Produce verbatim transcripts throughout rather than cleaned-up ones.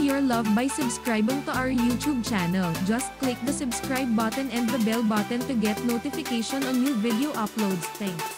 your love by subscribing to our YouTube channel. Just click the subscribe button and the bell button to get notification on new video uploads. Thanks.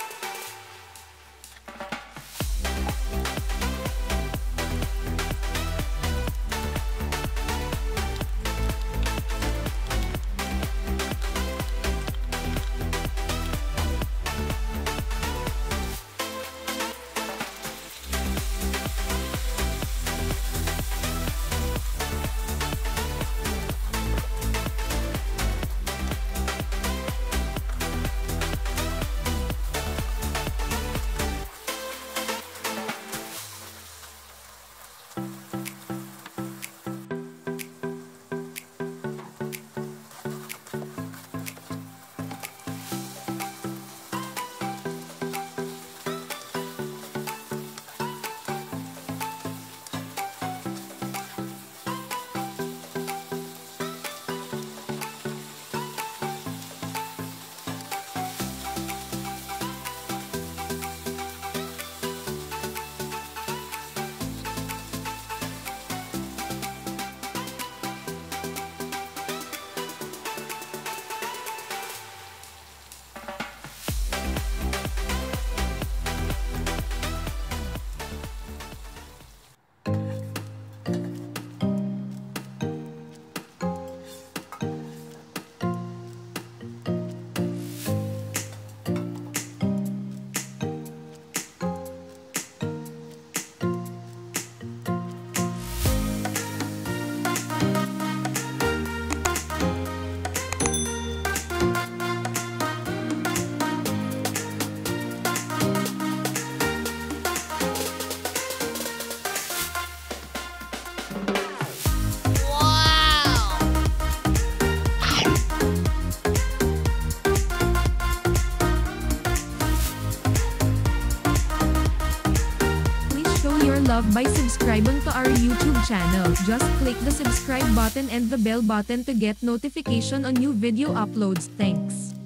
Love by subscribing to our YouTube channel. Just click the subscribe button and the bell button to get notification on new video uploads. Thanks.